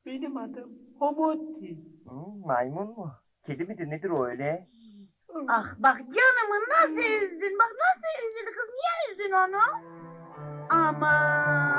Benim adım Homotti. Maymun mu? Kedi midir nedir o öyle? Ah bak canımı nasıl üzdün? Bak nasıl üzüldü kız. Niye üzdün onu? Aman.